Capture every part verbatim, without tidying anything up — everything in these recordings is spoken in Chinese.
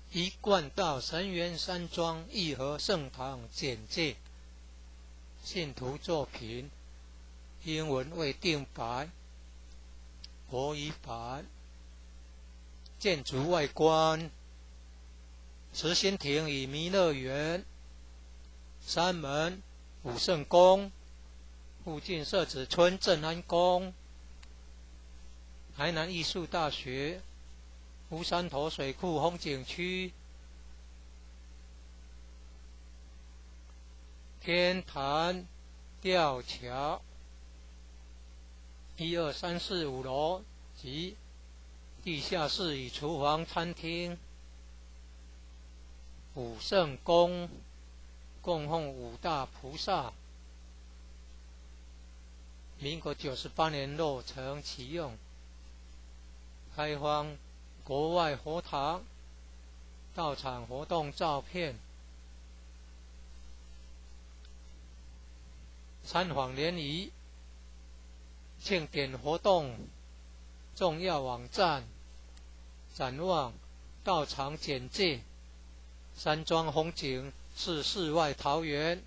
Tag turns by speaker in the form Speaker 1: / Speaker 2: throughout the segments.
Speaker 1: 一贯道神源山庄义和圣堂简介。信徒作品，英文未定版，国语版。建筑外观：慈心亭与弥勒园，山门武圣宫，附近社子村正安宫，台南艺术大学，乌山头水库风景区，天坛吊桥，一二三四五楼及地下室与厨房、餐厅。武圣宫供奉五大菩萨，民国九十八年落成启用，开放国外佛堂到场活动照片。参访联谊庆典活动重要网站，展望到场简介。山庄风景是世外桃源，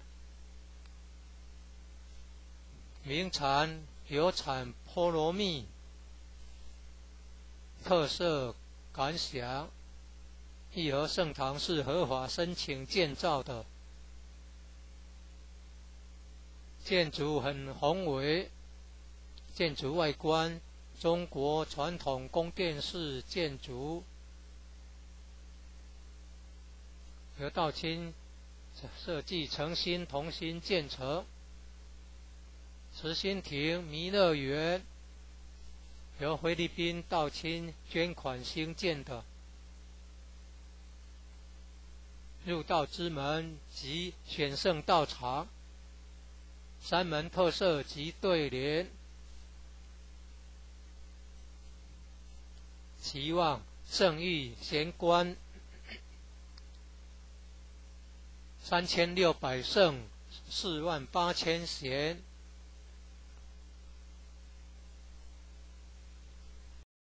Speaker 1: 名产有产菠萝蜜，特色感想：义和圣堂是合法申请建造的，建筑很宏伟，建筑外观中国传统宫殿式建筑，由道清设计诚心同心建成。慈心亭弥勒园由菲律宾道清捐款兴建的，入道之门及选圣道场，山门特色及对联，期望圣誉贤官，三千六百圣，四万八千贤。